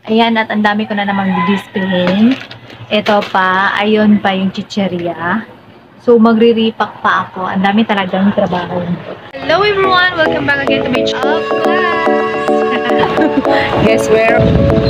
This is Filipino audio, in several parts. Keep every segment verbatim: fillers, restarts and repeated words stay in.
Ayan, at ang dami ko na namang display. Ito pa, ayun pa yung chicheria. So, magre-repack pa ako. Ang dami talagang trabaho. Hello everyone! Welcome back again to my channel. Guess where?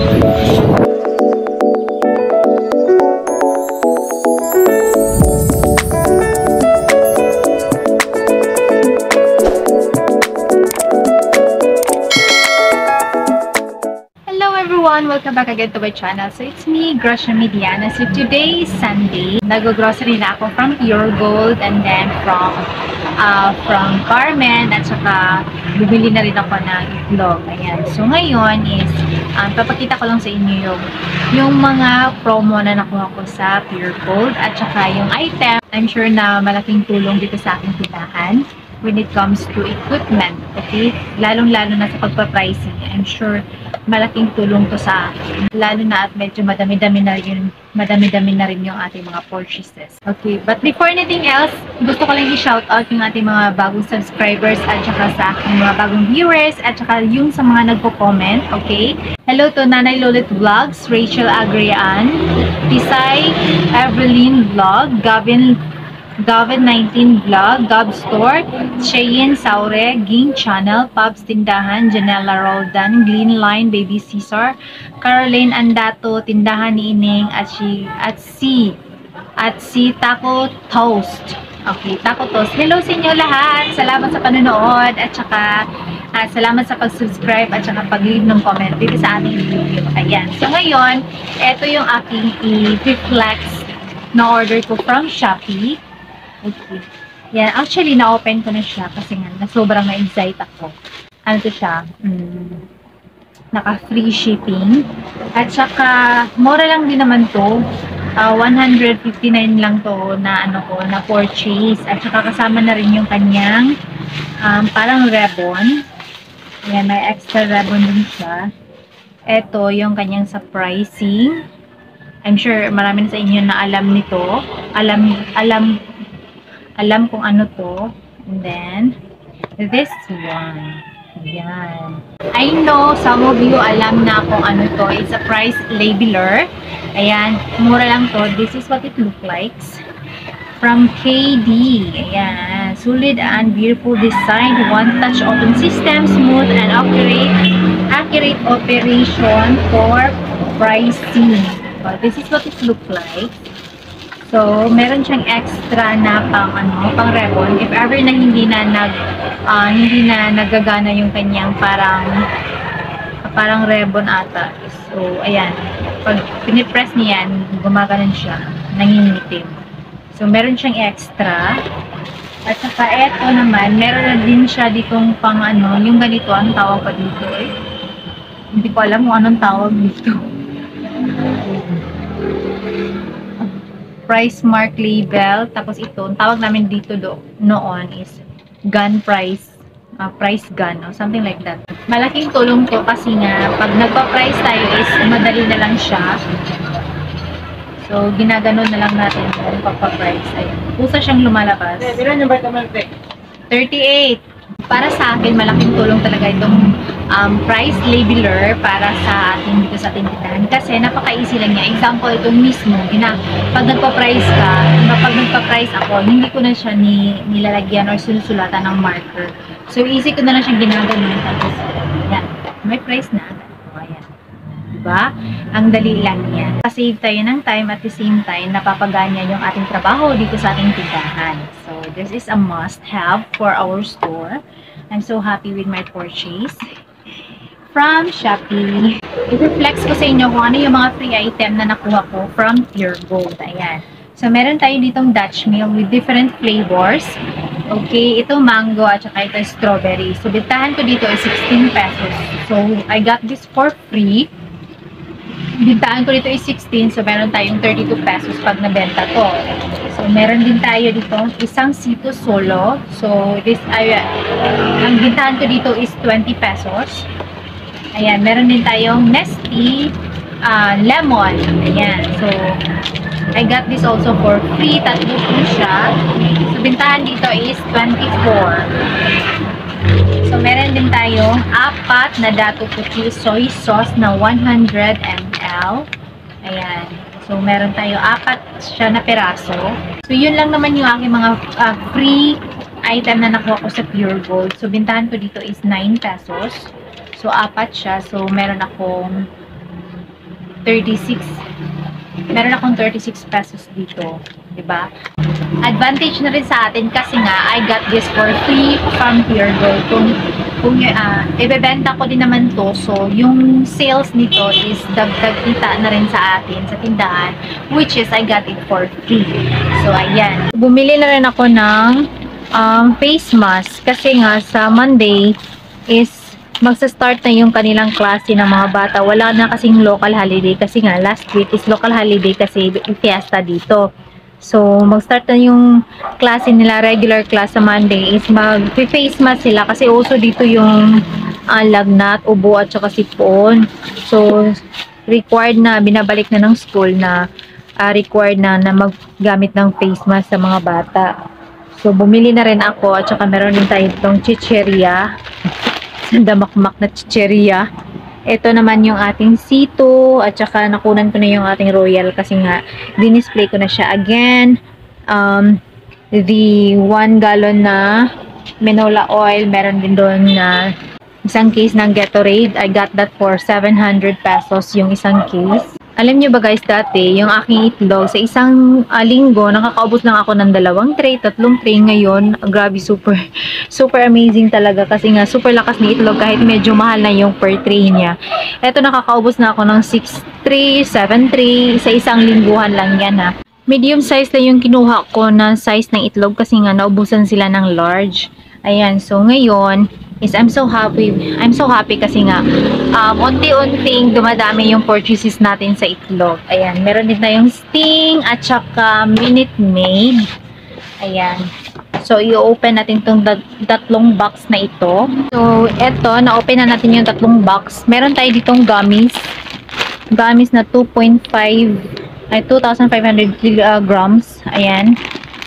Welcome back again to my channel. So it's me, Gracia Mediana. So today is Sunday. Nag-grocery na ako from Pure Gold and then from uh, from Carmen at saka bumili na rin ako ng itlog. Ayan. So ngayon is um, papakita ko lang sa inyo yung, yung mga promo na nakuha ko sa Pure Gold at saka yung item. I'm sure na malaking tulong dito sa aking tindahan when it comes to equipment. Okay? Lalong-lalo na sa pagpa-pricing. I'm sure malaking tulong to sa akin. Lalo na at medyo madami-dami na rin, madami-dami na rin yung ating mga purchases. Okay, but before anything else, gusto ko lang i-shoutout yung ating mga bagong subscribers at saka sa aking mga bagong viewers at saka yung sa mga nagpo-comment. Okay? Hello to Nanay Lolit Vlogs, Rachel Agrian, Tisay Evelyn Vlog, Gavin Gavin nineteen Vlog, Gab Store, Cheyenne Saure, Ging Channel, Pubs Tindahan, Janela Roldan, Glean Line, Baby Caesar, Caroline Andato, Tindahan ni Ining, at si, at si, at si Taco Toast. Okay, Taco Toast. Hello sa inyo lahat. Salamat sa panonood at saka uh, salamat sa pag-subscribe at saka pag-leave ng comment dito sa ating video. Ayan. So ngayon, ito yung aking i-flex na order ko from Shopee. Okay. Yan. Actually, na-open ko na siya kasi nga, na sobrang na-excite ako. Ano to siya? Mm, naka-free shipping. At saka, mura lang din naman to. Uh, one hundred fifty-nine lang to na ano ko, na purchase. At saka kasama na rin yung kanyang um, parang ribbon. Yan, may extra ribbon din siya. Ito, yung kanyang sa pricing. I'm sure marami na sa inyo na alam nito. Alam, alam, alam kung ano to. And then, this one. Ayan. I know some of you alam na kung ano to. It's a price labeler. Ayan. Mura lang to. This is what it looks like. From K D. Ayan. Solid and beautiful design. One touch open system. Smooth and accurate. Accurate operation for pricing. So, this is what it looks like. So, meron siyang extra na pang ano, pang ribbon. If ever na hindi na nag uh, hindi na nagagana yung kanyang parang parang ribbon ata. So, ayan. Pag pinipress niyan, gumaganon siya, nangingitim. So, meron siyang extra. At saka eto naman, meron na din siya ditong pang ano, yung ganito, anong tawag pa dito eh? Hindi ko alam kung anong tawag dito. Price mark label, tapos ito, ang tawag namin dito do, noon is gun price, uh, price gun, or something like that. Malaking tulong to kasi nga, pag nagpa-price tayo is madali na lang siya. So, ginaganon na lang natin yung pagpa-price. Ayan. Pusa siyang lumalabas. thirty-eight. Para sa akin, malaking tulong talaga itong um, price labeler para sa ating dito sa ating tindahan. Kasi napaka-easy lang niya. Example, itong mismo, ina, pag nagpa-price ka, pag nagpa-price ako, hindi ko na siya ni, nilalagyan or sinusulatan ng marker. So, easy ko na lang siyang ginaganon. Tapos, yan. May price na. O, ayan. Diba? Ang dali lang yan. Save tayo ng time at the same time, napapaganya yung ating trabaho dito sa ating tindahan. So, this is a must-have for our store. I'm so happy with my purchase from Shopee. I-reflex ko sa inyo kung ano yung mga free item na nakuha ko from Pure Gold. Ayan. So, meron tayo ditong Dutch meal with different flavors. Okay, ito mango at saka ito strawberry. So, bintahan ko dito is sixteen pesos. So, I got this for free. Bintahan ko dito is sixteen. So, meron tayong thirty-two pesos pag nabenta to. So, meron din tayo dito isang Sito Solo. So, this, ay, ang bintahan ko dito is twenty pesos. Ayan, meron din tayong Nestea uh, Lemon. Ayan, so, I got this also for free. Tatlo po siya. So, bintahan dito is twenty-four. So, meron din tayo apat na Dato Puti soy sauce na one hundred milliliters. Ayan. So, meron tayo apat siya na peraso. So, yun lang naman yung aking mga uh, free item na nakuha ko sa Pure Gold. So, bintahan ko dito is nine pesos. So, apat siya. So, meron akong thirty-six. Meron akong thirty-six pesos dito. Diba? Advantage na rin sa atin kasi nga, I got this for free from Pure Gold. Kung, kung uh, ibebenta ko din naman to, so yung sales nito is dagdag kita na rin sa atin, sa tindahan, which is I got it for free. So, ayan. Bumili na rin ako ng um, face mask kasi nga sa Monday is magsa-start na yung kanilang klase ng mga bata. Wala na kasing local holiday kasi nga last week is local holiday kasi fiesta dito. So, mag-start na yung klase nila, regular class sa Monday is mag-face mask sila kasi uso dito yung uh, lagnat, ubo at saka sipon. So, required na, binabalik na ng school na uh, required na na maggamit ng face mask sa mga bata. So, bumili na rin ako at saka meron din tayo itong chicheria. Damakmak na chicheria. Ito naman yung ating sito at saka nakunan ko na yung ating royal kasi nga dinisplay ko na siya again. Um, the one gallon na Minola oil, meron din doon na isang case ng Gatorade. I got that for seven hundred pesos yung isang case. Alam nyo ba guys, dati, yung aking itlog, sa isang uh, linggo, nakakaubos lang ako ng dalawang tray, tatlong tray ngayon. Grabe, super, super amazing talaga. Kasi nga, super lakas ni itlog kahit medyo mahal na yung per tray niya. Eto, nakakaubos na ako ng six tray, seven tray, sa isang lingguhan lang yan ha. Medium size lang yung kinuha ko na size ng itlog kasi nga, naubusan sila ng large. Ayan, so ngayon, is I'm so happy. I'm so happy kasi nga um, unti-unting dumadami yung purchases natin sa itlog. Ayan, meron din tayong Sting at saka Minute Maid. Ayan. So, i-open natin itong tatlong box na ito. So, eto, na-open na natin yung tatlong box. Meron tayo ditong gummies. Gummies na two point five ay two thousand five hundred kilograms. Ayan.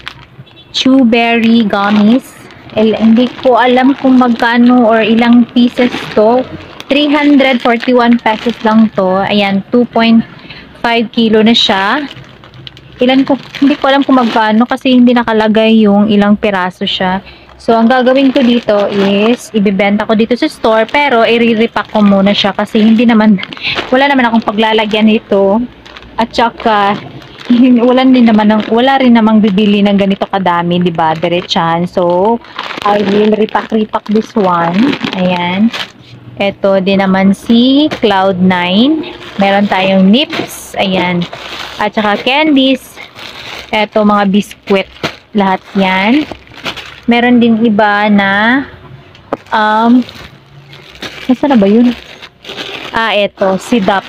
Chewberry gummies. El, hindi ko alam kung magkano or ilang pieces to. three hundred forty-one pesos lang to. Ayan, two point five kilo na siya. Ilan ko, hindi ko alam kung magkano kasi hindi nakalagay yung ilang piraso siya. So, ang gagawin ko dito is, ibibenta ko dito sa store, pero i-repack ko muna siya kasi hindi naman, wala naman akong paglalagyan nito. At saka, wala din naman ng, wala rin namang bibili ng ganito kadami, di ba? Diretsahan. So, I will repack-repack this one. Ayan. Ito din naman si Cloud nine. Meron tayong nips. Ayan. At saka candies. Ito mga biskwit. Lahat yan. Meron din iba na um, nasa na ba yun? Ah, ito. Sidap.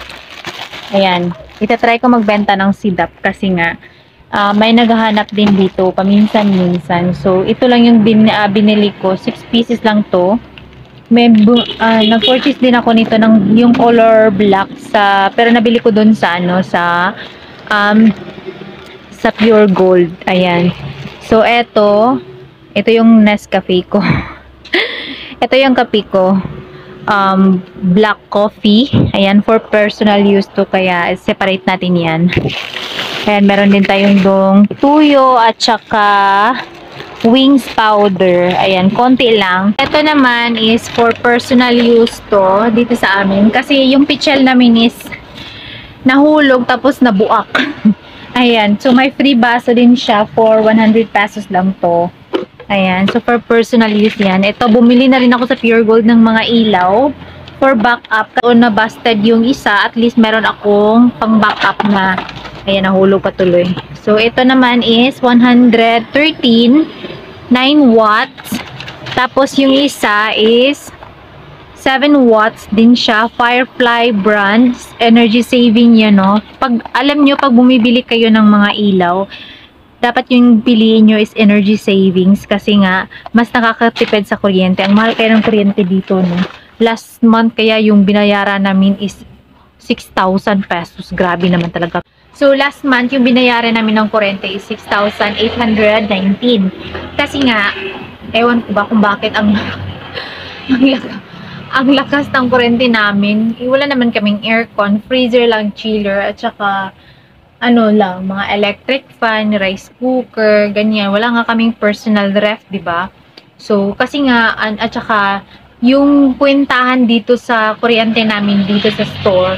Ayan. Itatry ko magbenta ng sidap kasi nga uh, may naghahanap din dito paminsan-minsan. So, ito lang yung bin, uh, binili ko. six pieces lang to. May, uh, nag-purchase din ako nito ng yung color black sa, pero nabili ko dun sa ano, sa um, sa Pure Gold. Ayan. So, eto ito yung Nescafe ko. Ito yung kape ko. Um, black coffee. Ayan, for personal use to, kaya separate natin yan. Ayan, meron din tayong dong tuyo at saka wings powder. Ayan, konti lang. Ito naman is for personal use to dito sa amin. Kasi yung pichel namin is nahulog tapos nabuak. Ayan, so may free baso din siya for one hundred pesos lang to. Ayan, so for personal use yan. Ito, bumili na rin ako sa Pure Gold ng mga ilaw for backup. Kung na-busted yung isa, at least meron akong pang backup na, ayan, nahulog patuloy. So, ito naman is one hundred thirteen, nine watts. Tapos, yung isa is seven watts din siya. Firefly brands. Energy saving yan, no? Pag, alam nyo, pag bumibili kayo ng mga ilaw, dapat yung piliin nyo is energy savings kasi nga, mas nakakatipid sa kuryente. Ang mahal kaya ng kuryente dito, no? Last month kaya yung binayaran namin is six thousand pesos. Grabe naman talaga. So, last month, yung binayaran namin ng kuryente is six thousand eight hundred nineteen. Kasi nga, ewan ko ba kung bakit ang Ang lakas, ang lakas ng kurente namin. Eh, wala naman kaming aircon, freezer lang, chiller, at saka ano lang, mga electric fan, rice cooker, ganyan. Wala nga kaming personal ref, 'di ba? So, kasi nga, an, at saka, yung kwentahan dito sa kuryente namin dito sa store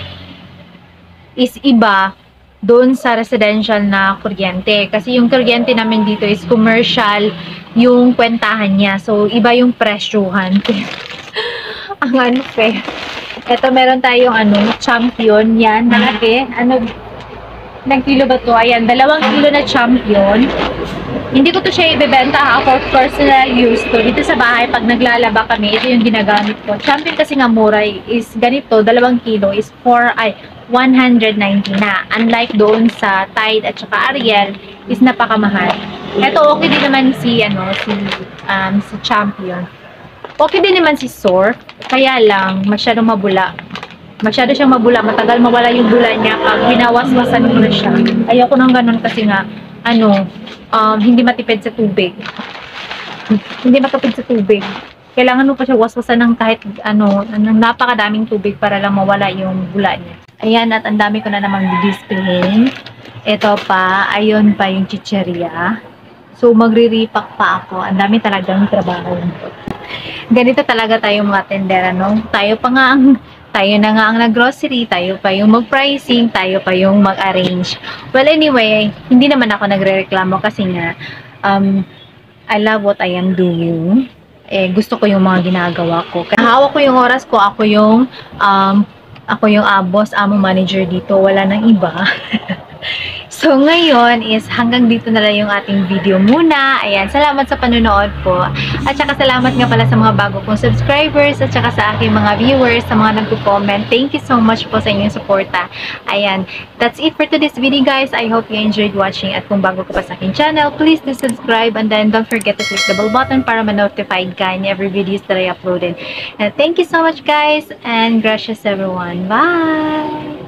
is iba doon sa residential na kuryente. Kasi yung kuryente namin dito is commercial yung kwentahan niya. So, iba yung presyuhan. Ang unfair. Ito, meron tayong ano, champion. Yan, malaki. Ano, ilang kilo ba to? Ayan, dalawang kilo na champion. Hindi ko to siya ibebenta ha, for personal use to. Dito sa bahay, pag naglalaba kami, ito yung ginagamit ko. Champion kasi nga mura is ganito, dalawang kilo is for ay, one hundred ninety na. Unlike doon sa Tide at saka Ariel, is napakamahal. Ito, okay din naman si, ano, si, um, si Champion. Okay din naman si Soar, kaya lang, masyadong mabula. Masyado siyang mabula, matagal mawala yung bula niya pag binawaswasan ko na siya. Ayoko nang ganun kasi nga, ano, um, hindi matipid sa tubig. Hindi matipid sa tubig. Kailangan mo pa siya waswasan ng kahit, ano, ng napakadaming tubig para lang mawala yung bula niya. Ayan, at ang dami ko na namang display. Ito pa, ayun pa yung chicheria. So, magre-repack pa ako. Ang dami talagang trabaho. Ganito talaga tayo mga tendera, no? Tayo pa nga ang tayo na nga ang nag-grocery, tayo pa yung mag-pricing, tayo pa yung mag-arrange. Well, anyway, hindi naman ako nagre-reklamo kasi nga, um, I love what I am doing. Eh, gusto ko yung mga ginagawa ko. Kaya hawak ko yung oras ko, ako yung, um, ako yung uh, boss, amo manager dito, wala nang iba. So, ngayon is hanggang dito na lang yung ating video muna. Ayan, salamat sa panonood po. At saka salamat nga pala sa mga bago kong subscribers at saka sa aking mga viewers, sa mga nagko-comment. Thank you so much po sa inyong suporta. Ayan, that's it for today's video guys. I hope you enjoyed watching at kung bago ka pa sa aking channel, please do subscribe and then don't forget to click the bell button para ma-notified ka in every videos that I uploaded. And thank you so much guys and gracias everyone. Bye!